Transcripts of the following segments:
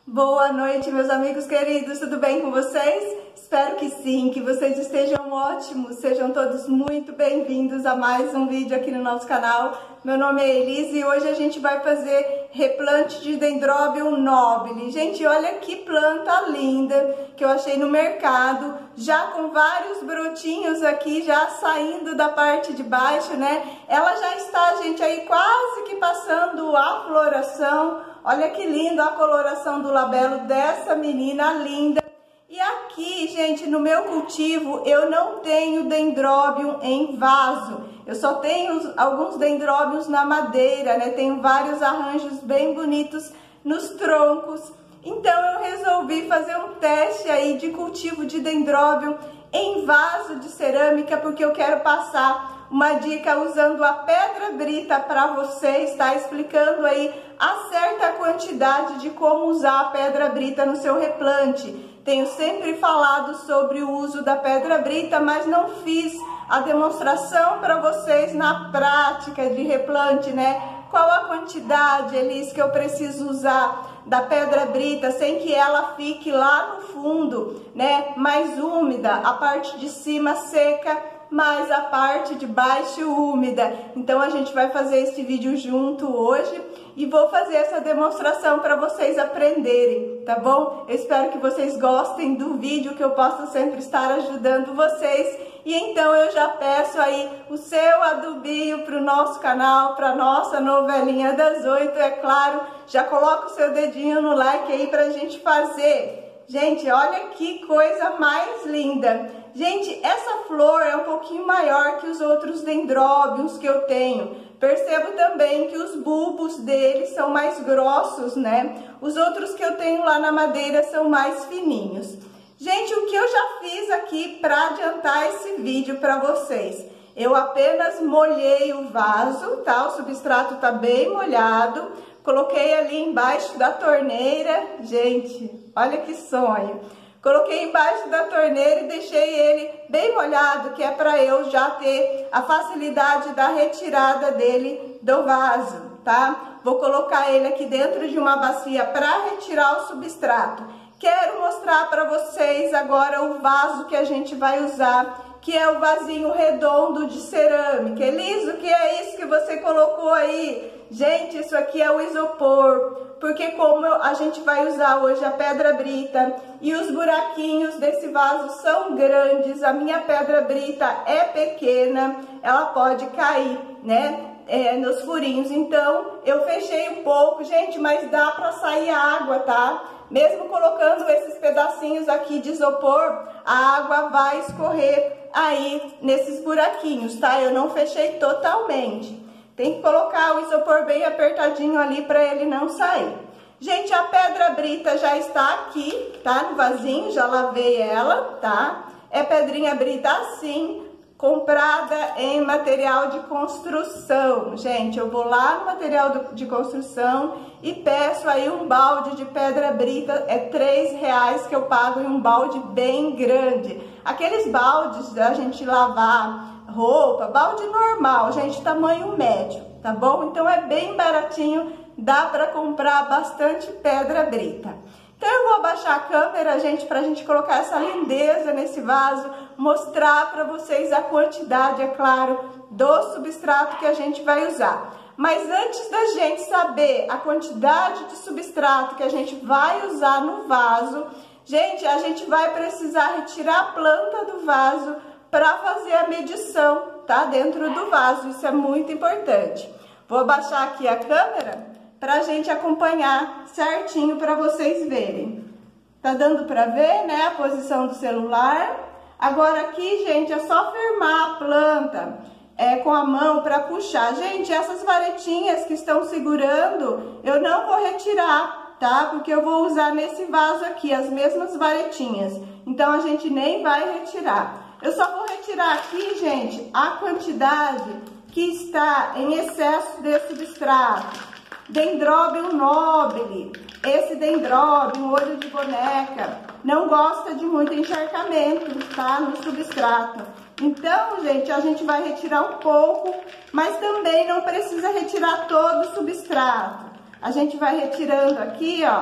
Boa noite, meus amigos queridos, tudo bem com vocês? Espero que sim, que vocês estejam ótimos, sejam todos muito bem-vindos a mais um vídeo aqui no nosso canal. Meu nome é Elise e hoje a gente vai fazer replante de Dendrobium nobile. Gente, olha que planta linda que eu achei no mercado, já com vários brotinhos aqui, já saindo da parte de baixo, né? Ela já está, gente, aí quase que passando a floração. Olha que linda a coloração do labelo dessa menina linda. E aqui, gente, no meu cultivo, eu não tenho Dendrobium em vaso. Eu só tenho alguns Dendrobiums na madeira, né? Tenho vários arranjos bem bonitos nos troncos. Então, eu resolvi fazer um teste aí de cultivo de Dendrobium em vaso de cerâmica, porque eu quero passar uma dica usando a pedra brita para vocês, tá? Explicando aí a certa quantidade de como usar a pedra brita no seu replante. Tenho sempre falado sobre o uso da pedra brita, mas não fiz a demonstração para vocês na prática de replante, né? Qual a quantidade, Elis, que eu preciso usar da pedra brita sem que ela fique lá no fundo, né? Mais úmida, a parte de cima seca, mas a parte de baixo úmida. Então a gente vai fazer esse vídeo junto hoje e vou fazer essa demonstração para vocês aprenderem, tá bom? Eu espero que vocês gostem do vídeo, que eu possa sempre estar ajudando vocês. E então eu já peço aí o seu adubinho para o nosso canal, para nossa novelinha das 8, é claro. Já coloca o seu dedinho no like aí para a gente fazer. Gente, olha que coisa mais linda. Gente, essa flor é um pouquinho maior que os outros dendróbios que eu tenho. Percebo também que os bulbos deles são mais grossos, né? Os outros que eu tenho lá na madeira são mais fininhos. Gente, o que eu já fiz aqui para adiantar esse vídeo para vocês? Eu apenas molhei o vaso, tá? O substrato tá bem molhado. Coloquei ali embaixo da torneira. Gente, olha que sonho! Coloquei embaixo da torneira e deixei ele bem molhado, que é para eu já ter a facilidade da retirada dele do vaso, tá? Vou colocar ele aqui dentro de uma bacia para retirar o substrato. Quero mostrar para vocês agora o vaso que a gente vai usar, que é o vasinho redondo de cerâmica. Elis, o que é isso que você colocou aí? Gente, isso aqui é o isopor, porque como a gente vai usar hoje a pedra brita e os buraquinhos desse vaso são grandes, a minha pedra brita é pequena, ela pode cair, né? Nos furinhos. Então, eu fechei um pouco, gente, mas dá pra sair água, tá? Mesmo colocando esses pedacinhos aqui de isopor, a água vai escorrer aí nesses buraquinhos, tá? Eu não fechei totalmente. Tem que colocar o isopor bem apertadinho ali para ele não sair. Gente, a pedra brita já está aqui, tá? No vasinho, já lavei ela, tá? É pedrinha brita assim, comprada em material de construção. Gente, eu vou lá no material de construção e peço aí um balde de pedra brita, é R$3 que eu pago em um balde bem grande. Aqueles baldes da gente lavar roupa, balde normal, gente, tamanho médio, tá bom? Então é bem baratinho, dá para comprar bastante pedra brita. Então eu vou abaixar a câmera, gente, pra gente colocar essa lindeza nesse vaso, mostrar para vocês a quantidade, é claro, do substrato que a gente vai usar. Mas antes da gente saber a quantidade de substrato que a gente vai usar no vaso, gente, a gente vai precisar retirar a planta do vaso para fazer a medição, tá? Dentro do vaso, isso é muito importante. Vou abaixar aqui a câmera para a gente acompanhar certinho para vocês verem. Tá dando para ver, né? A posição do celular. Agora aqui, gente, é só firmar a planta com a mão para puxar. Gente, essas varetinhas que estão segurando, eu não vou retirar, tá? Porque eu vou usar nesse vaso aqui as mesmas varetinhas. Então a gente nem vai retirar. Eu só vou retirar aqui, gente, a quantidade que está em excesso de substrato. Dendrobium nobile. Esse Dendrobium, olho de boneca, não gosta de muito encharcamento, tá? No substrato. Então, gente, a gente vai retirar um pouco, mas também não precisa retirar todo o substrato. A gente vai retirando aqui, ó,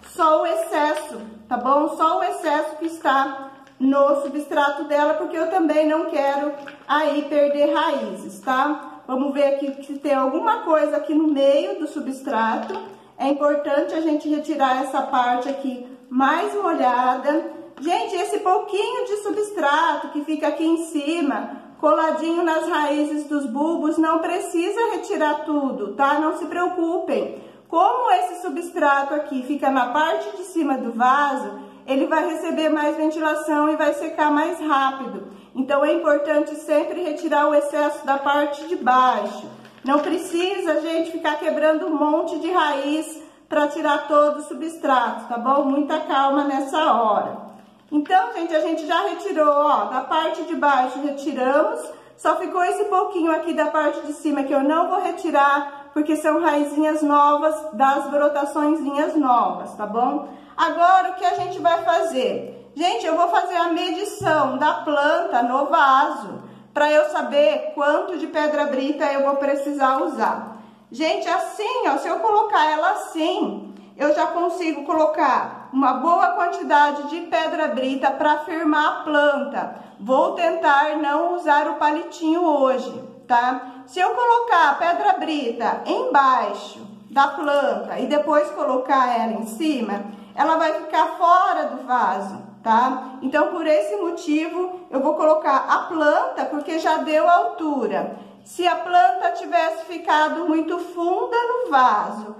só o excesso, tá bom? Só o excesso que está no substrato dela, porque eu também não quero aí perder raízes, tá? Vamos ver aqui se tem alguma coisa aqui no meio do substrato. É importante a gente retirar essa parte aqui mais molhada. Gente, esse pouquinho de substrato que fica aqui em cima, coladinho nas raízes dos bulbos, não precisa retirar tudo, tá? Não se preocupem. Como esse substrato aqui fica na parte de cima do vaso, ele vai receber mais ventilação e vai secar mais rápido. Então, é importante sempre retirar o excesso da parte de baixo. Não precisa, gente, ficar quebrando um monte de raiz para tirar todo o substrato, tá bom? Muita calma nessa hora. Então, gente, a gente já retirou, ó, da parte de baixo retiramos, só ficou esse pouquinho aqui da parte de cima que eu não vou retirar, porque são raizinhas novas, das brotaçõezinhas novas, tá bom? Agora, o que a gente vai fazer? Gente, eu vou fazer a medição da planta no vaso, para eu saber quanto de pedra brita eu vou precisar usar. Gente, assim, ó, se eu colocar ela assim, eu já consigo colocar uma boa quantidade de pedra brita para firmar a planta. Vou tentar não usar o palitinho hoje, tá? Se eu colocar a pedra brita embaixo da planta e depois colocar ela em cima, ela vai ficar fora do vaso, tá? Então, por esse motivo, eu vou colocar a planta, porque já deu altura. Se a planta tivesse ficado muito funda no vaso,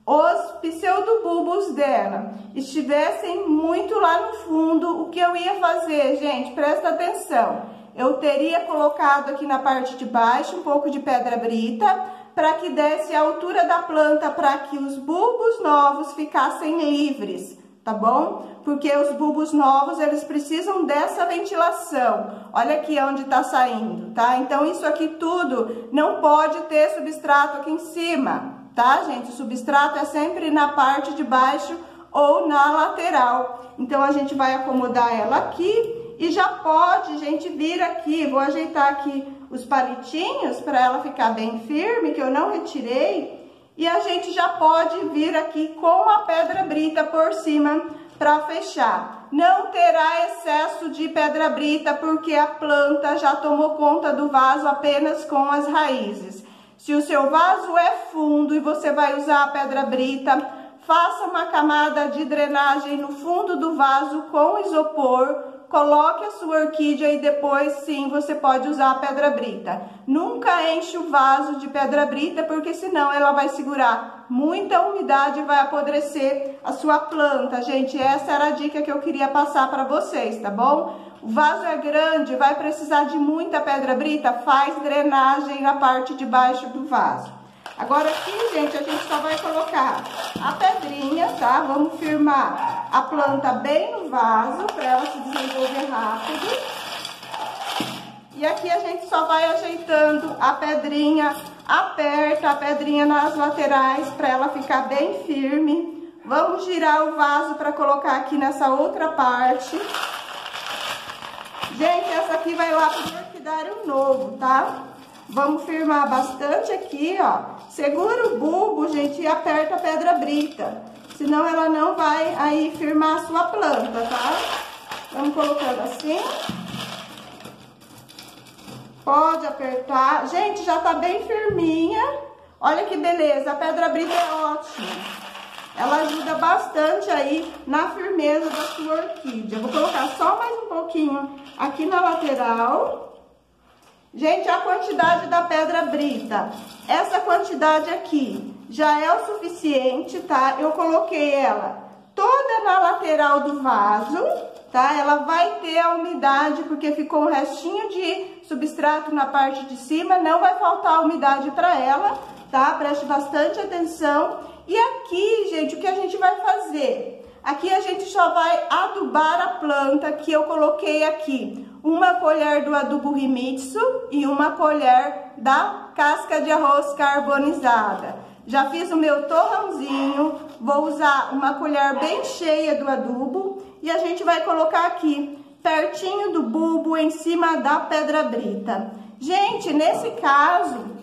os pseudobulbos dela estivessem muito lá no fundo, o que eu ia fazer, gente? Presta atenção. Eu teria colocado aqui na parte de baixo um pouco de pedra brita, para que desse a altura da planta, para que os bulbos novos ficassem livres, tá bom? Porque os bulbos novos, eles precisam dessa ventilação. Olha aqui onde tá saindo, tá? Então, isso aqui tudo não pode ter substrato aqui em cima, tá, gente? O substrato é sempre na parte de baixo ou na lateral. Então, a gente vai acomodar ela aqui e já pode, gente, vir aqui. Vou ajeitar aqui os palitinhos para ela ficar bem firme, que eu não retirei. E a gente já pode vir aqui com a pedra brita por cima para fechar. Não terá excesso de pedra brita, porque a planta já tomou conta do vaso apenas com as raízes. Se o seu vaso é fundo e você vai usar a pedra brita, faça uma camada de drenagem no fundo do vaso com isopor, coloque a sua orquídea e depois sim você pode usar a pedra brita. Nunca enche o vaso de pedra brita, porque senão ela vai segurar muita umidade e vai apodrecer a sua planta. Gente, essa era a dica que eu queria passar para vocês, tá bom? O vaso é grande, vai precisar de muita pedra brita, faz drenagem na parte de baixo do vaso. Agora aqui, gente, a gente só vai colocar a pedrinha, tá? Vamos firmar a planta bem no vaso, para ela se desenvolver rápido. E aqui a gente só vai ajeitando a pedrinha, aperta a pedrinha nas laterais, para ela ficar bem firme. Vamos girar o vaso para colocar aqui nessa outra parte. Gente, essa aqui vai lá pro orquidário novo, tá? Vamos firmar bastante aqui, ó. Segura o bulbo, gente, e aperta a pedra brita. Senão ela não vai aí firmar a sua planta, tá? Vamos colocando assim. Pode apertar. Gente, já tá bem firminha. Olha que beleza, a pedra brita é ótima. Ela ajuda bastante aí na firmeza da sua orquídea. Vou colocar só mais um pouquinho aqui na lateral. Gente, a quantidade da pedra brita, essa quantidade aqui já é o suficiente, tá? Eu coloquei ela toda na lateral do vaso, tá? Ela vai ter a umidade, porque ficou um restinho de substrato na parte de cima, não vai faltar umidade para ela, tá? Preste bastante atenção. E aqui, gente, o que a gente vai fazer? Aqui a gente só vai adubar a planta, que eu coloquei aqui uma colher do adubo Himitsu e uma colher da casca de arroz carbonizada. Já fiz o meu torrãozinho, vou usar uma colher bem cheia do adubo e a gente vai colocar aqui, pertinho do bulbo, em cima da pedra brita. Gente, nesse caso,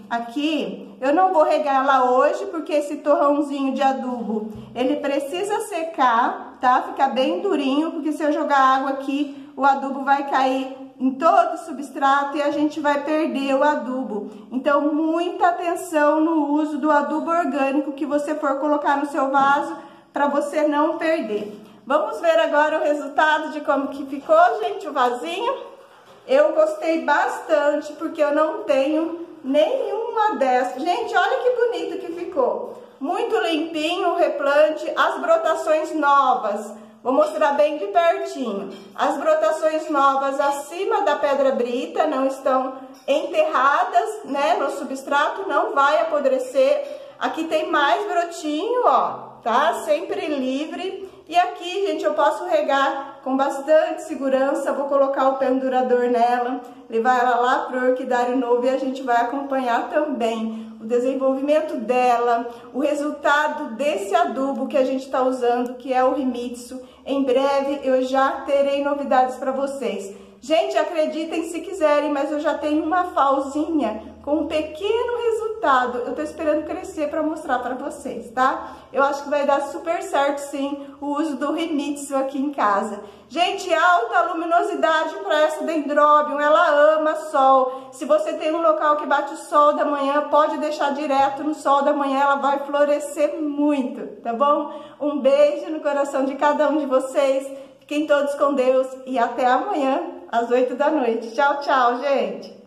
aqui, eu não vou regar ela hoje, porque esse torrãozinho de adubo, ele precisa secar, tá? Ficar bem durinho, porque se eu jogar água aqui, o adubo vai cair em todo o substrato e a gente vai perder o adubo. Então, muita atenção no uso do adubo orgânico que você for colocar no seu vaso, para você não perder. Vamos ver agora o resultado de como que ficou, gente, o vasinho. Eu gostei bastante, porque eu não tenho nenhuma dessas. Gente, olha que bonito que ficou. Muito limpinho o replante, as brotações novas. Vou mostrar bem de pertinho. As brotações novas acima da pedra brita não estão enterradas, né, no substrato, não vai apodrecer. Aqui tem mais brotinho, ó, tá? Sempre livre. E aqui, gente, eu posso regar com bastante segurança. Vou colocar o pendurador nela, levar ela lá pro orquidário novo e a gente vai acompanhar também o desenvolvimento dela, o resultado desse adubo que a gente está usando, que é o Rimitsu. Em breve eu já terei novidades para vocês. Gente, acreditem se quiserem, mas eu já tenho uma falzinha com um pequeno resultado. Eu tô esperando crescer para mostrar para vocês, tá? Eu acho que vai dar super certo, sim, o uso do Rimitsu aqui em casa. Gente, alta luminosidade para essa Dendrobium, ela ama sol. Se você tem um local que bate o sol da manhã, pode deixar direto no sol da manhã, ela vai florescer muito, tá bom? Um beijo no coração de cada um de vocês. Fiquem todos com Deus e até amanhã, às 8 da noite. Tchau, tchau, gente!